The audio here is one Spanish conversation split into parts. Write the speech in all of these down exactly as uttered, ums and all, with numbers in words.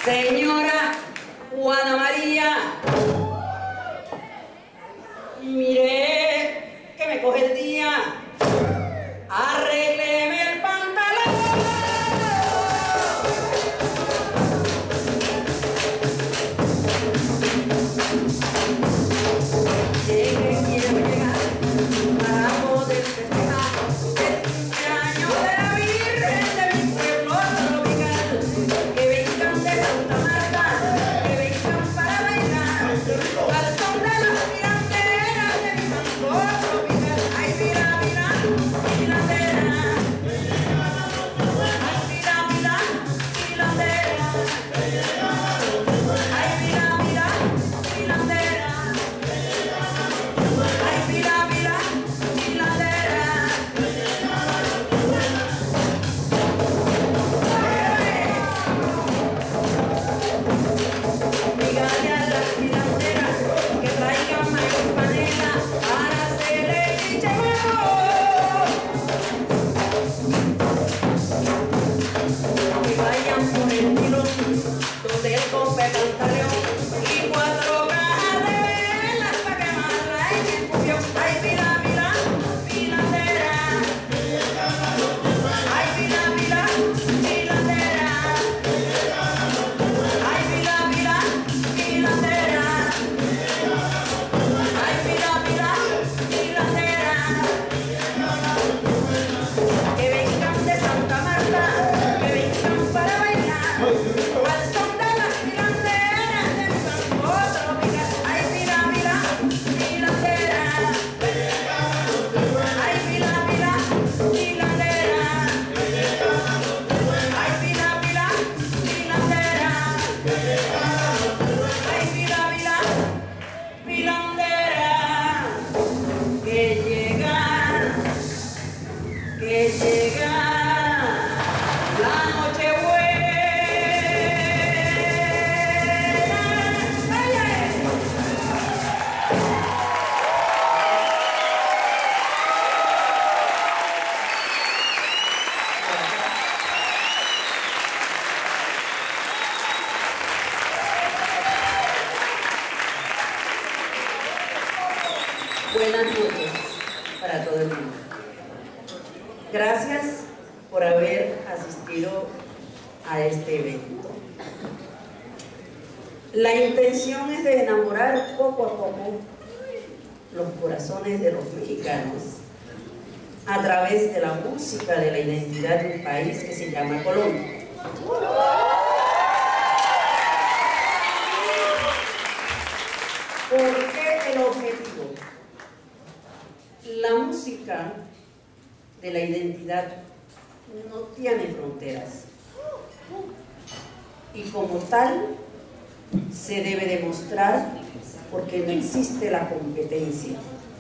Señora Juana María, mire que me coge el día, arrégleme el pantalón. Llegue, quiero llegar para poder festejar el cumpleaños de la Virgen de mi pueblo tropical. Que vengan de Santa Marta, que vengan para bailar al son de las tiranteras de mi mambo tropical. Ay, mira, mira, tiradera. Ay, mira, mira, tiradera. Ay, mira, mira, tiradera. Ay, mira, mira, tiradera. Dígale a las tiranteras que traigan maíz panela para hacerle chichemeo. Que vayan por el pilón donde el compa canta león y cuatro cajas de velas pa' quemarla en el cubión. Ay, mira, mira, tiradera. Ay, mira, mira, tiradera. Ay, mira, mira, tiradera. Ay, mira, mira, tiradera. Que vengan de Santa Marta, que vengan para bailar al son de las tiranteras de mi mambo tropical. Ay, mira, mira, tiradera. Ay, mira, mira, tiradera. Ay, mira, mira, tiradera. Ay, mira, mira, pilandera. Que llega, que llega la noche buena. Buenas noches para todo el mundo. Gracias por haber asistido a este evento. La intención es de enamorar poco a poco los corazones de los mexicanos a través de la música de la identidad de un país que se llama Colombia. ¿Por qué el objetivo? La música de la identidad no tiene fronteras y como tal se debe demostrar porque no existe la competencia.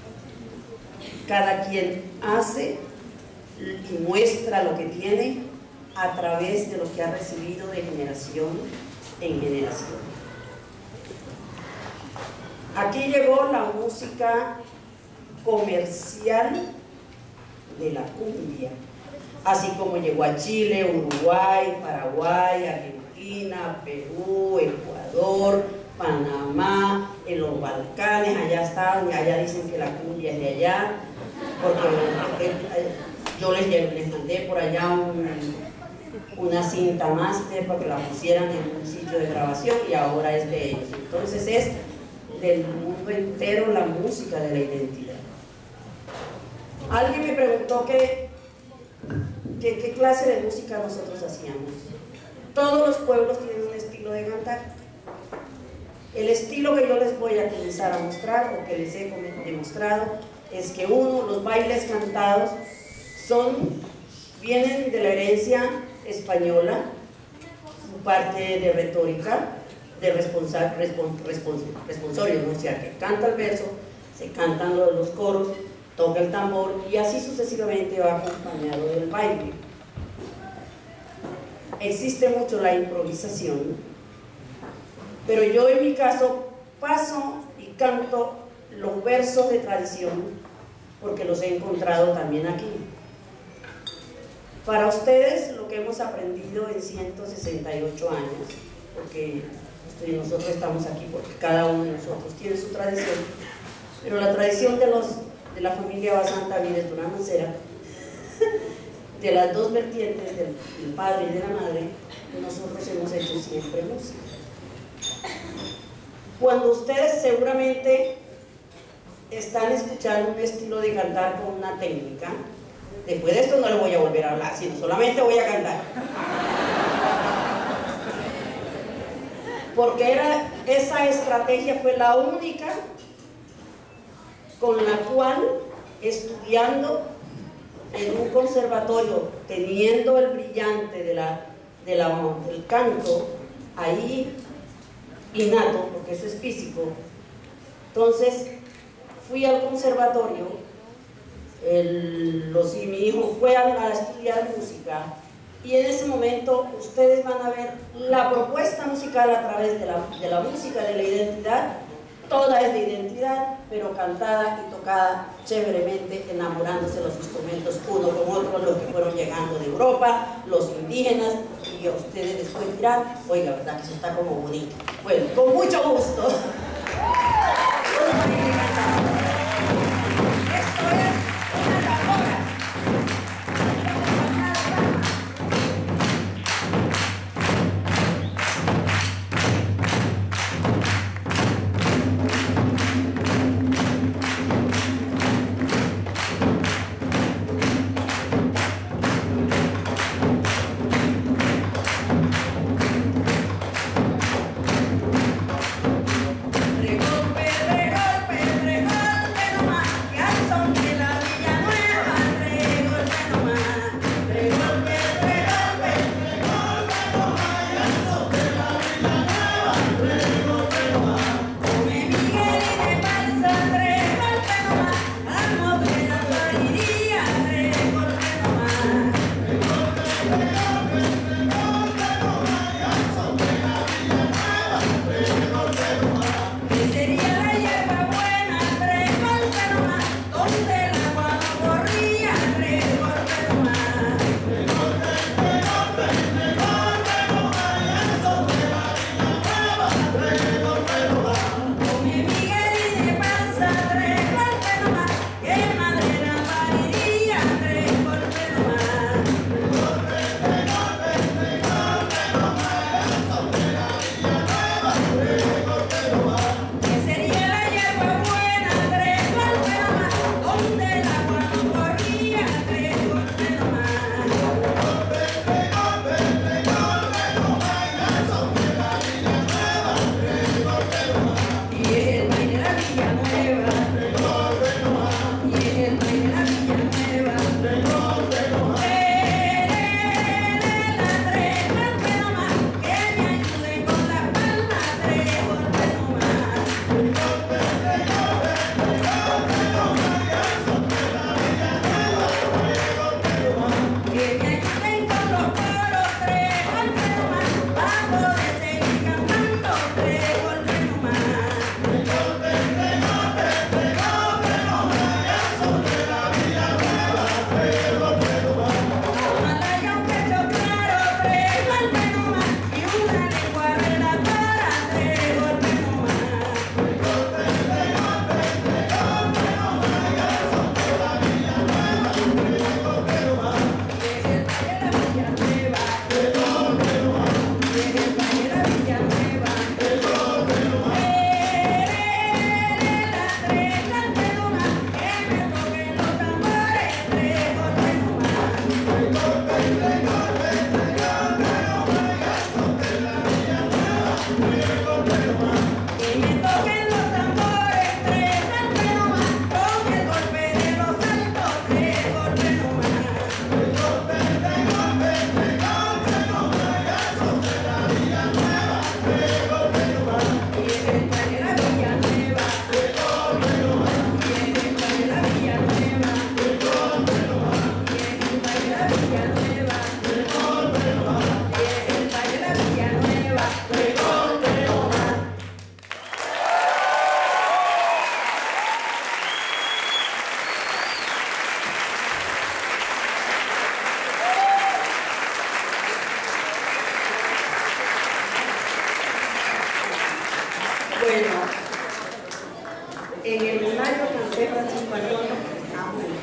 Cada quien hace y muestra lo que tiene a través de lo que ha recibido de generación en generación. Aquí llegó la música comercial de la cumbia, así como llegó a Chile, Uruguay, Paraguay, Argentina, Perú, Ecuador, Panamá, en los Balcanes, allá estaban y allá dicen que la cumbia es de allá, porque, porque yo les, les mandé por allá un, una cinta máster para que la pusieran en un sitio de grabación y ahora es de ellos. Entonces es del mundo entero la música de la identidad. Alguien me preguntó que, que, qué clase de música nosotros hacíamos. Todos los pueblos tienen un estilo de cantar. El estilo que yo les voy a comenzar a mostrar, o que les he demostrado, es que uno, los bailes cantados son, vienen de la herencia española, su parte de retórica, de responsa, respons, respons, responsorio, ¿no? O sea, que canta el verso, se cantan los, los coros, toca el tambor y así sucesivamente va acompañado del baile. Existe mucho la improvisación, pero yo en mi caso paso y canto los versos de tradición porque los he encontrado también aquí. Para ustedes, lo que hemos aprendido en ciento sesenta y ocho años porque estoy, nosotros estamos aquí porque cada uno de nosotros tiene su tradición, pero la tradición de, los, de la familia Basanta Vides Durán Mancera, de las dos vertientes, del, del padre y de la madre, nosotros hemos hecho siempre música. Cuando ustedes seguramente están escuchando un estilo de cantar con una técnica, después de esto no les voy a volver a hablar, sino solamente voy a cantar. Porque era, esa estrategia fue la única con la cual, estudiando en un conservatorio, teniendo el brillante de la, de la, del canto ahí innato, porque eso es físico, entonces fui al conservatorio, el, los, y mi hijo fue a, a estudiar música, y en ese momento ustedes van a ver la propuesta musical a través de la, de la música, de la identidad. Toda es de identidad, pero cantada y tocada chéveremente, enamorándose los instrumentos uno con otro, los que fueron llegando de Europa, los indígenas, y ustedes después dirán, oiga, verdad que eso está como bonito. Bueno, con mucho gusto. Esto es una tambora. Re golpe, re golpe, re golpe.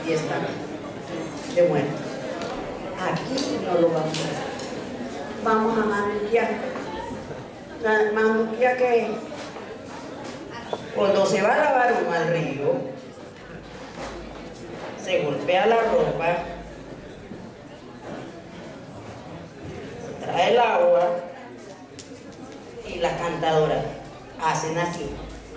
fiesta de muertos. Aquí no lo vamos a hacer. Vamos a manduquear. La manduquea que cuando se va a lavar uno al río, se golpea la ropa, se trae el agua y la cantadora hacen así.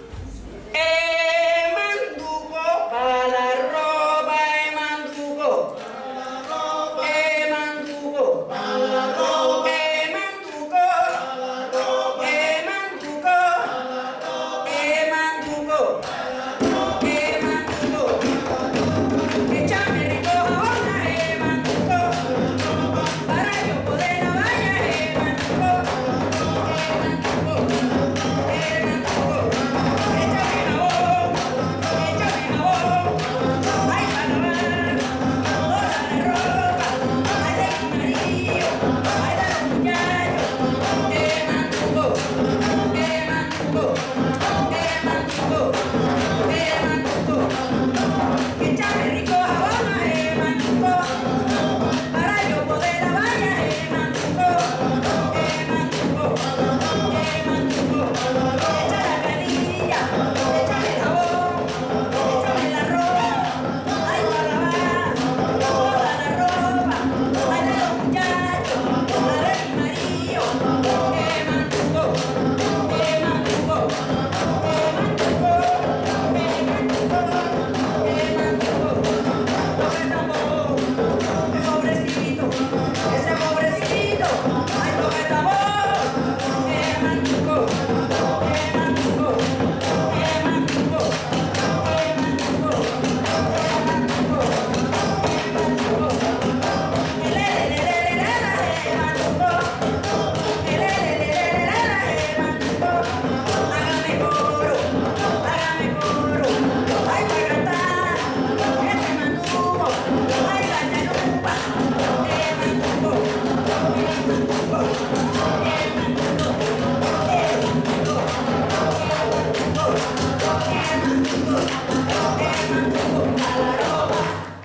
¡Eh, manduco! Para la ropa, eh, manduco. ¡Eh, manduco! Para la ropa. ¡Eh, manduco! ¡Eh, manduco! ¡Eh, manduco! ¡Eh, manduco! Échame rico jabón, eh, manduco, para yo poder lavar, eh, manduco, eh, manduco, eh, manduco. Échame jabón, échame jabón, ay, para lavar toda la ropa, ay, de mi marido, ay, de los muchachos, eh, manduco, eh, manduco, eh, manduco, eh, manduco. Échame rico jabón, eh, manduco, para yo poder lavar, eh, manduco, eh, manduco, eh, manduco. Echa la canilla, échame el jabón, échame la ropa, ay, para lavar toda la ropa, ay, de los muchachos, la de mi marido, eh, manduco, eh, manduco, eh, manduco, eh, manduco, eh, manduco. Pobrecito, ese pobrecito, ay, toca esta voz, eh, manduco, eh, manduco, eh, manduco, eh, manduco, eh, manduco, eh, manduco, el ele, el ele, el ele, manduco, el ele, el ele, el ele, manduco, hágame coro, hágame coro, ay, para cantar, este manduco, ay, la chalupa, eh, manduco, eh, manduco, eh, manduco, eh, manduco, eh, manduco, eh, manduco, a la ropa.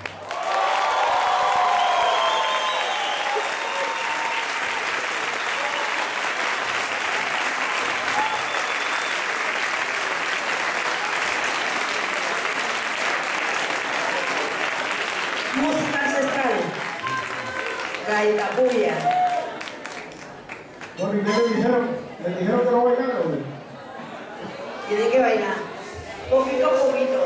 Música ancestral, gaita puya. Bueno, ¿y qué le dijeron? ¿Le dijeron que no bailara o qué? Tiene que bailar, poquito a poquito.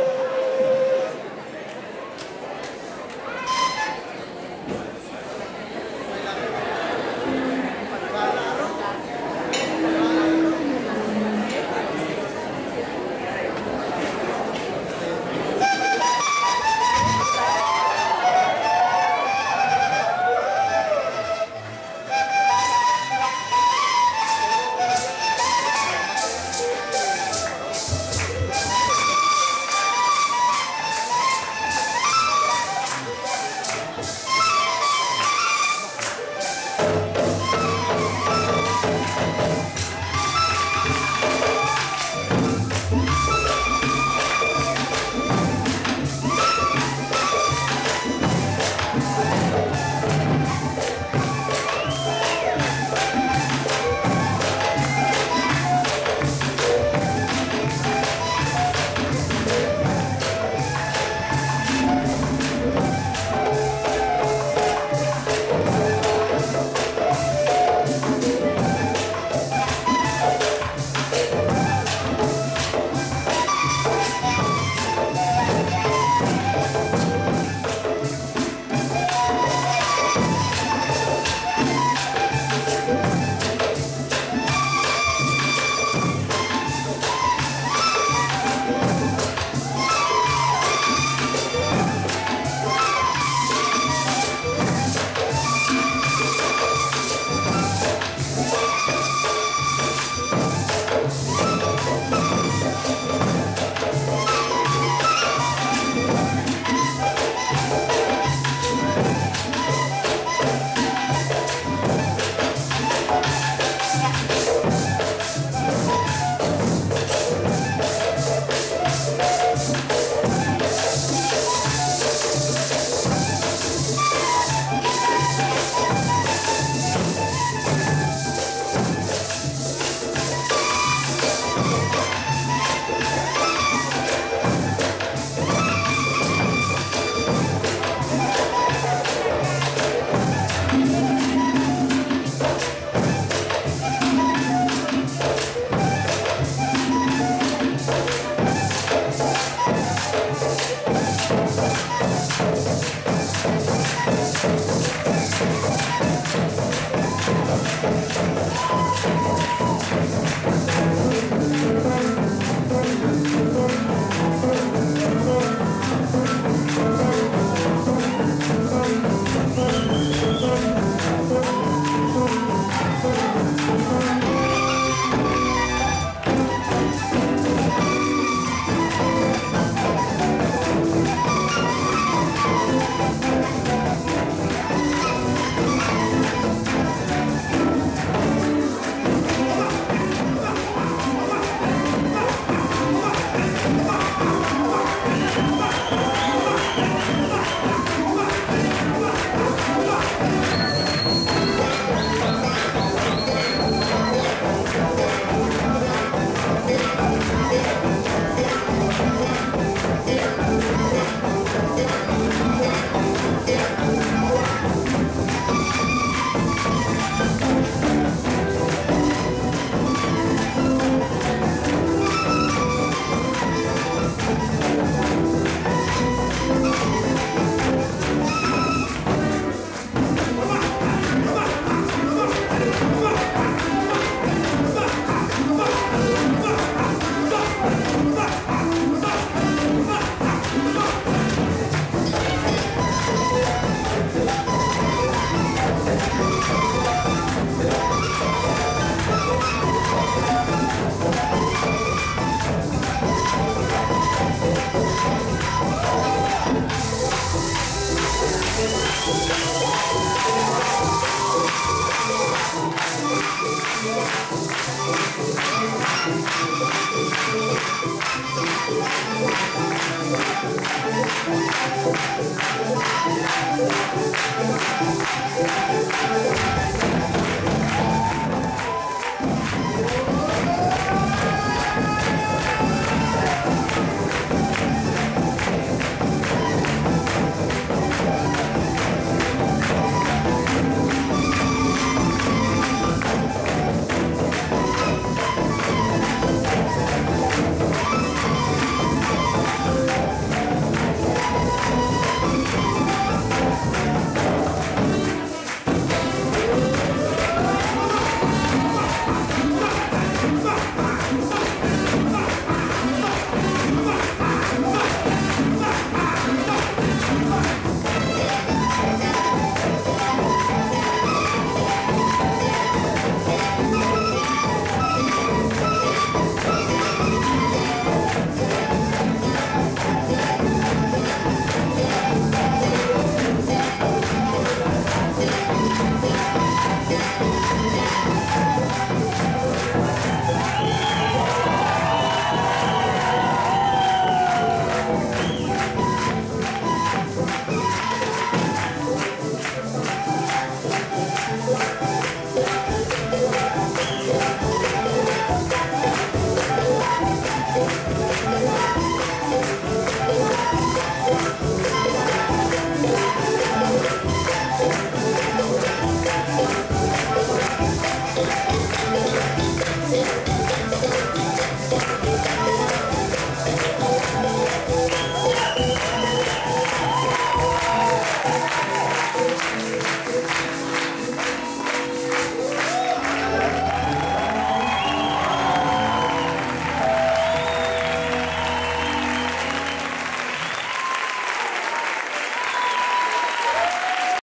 Thank you.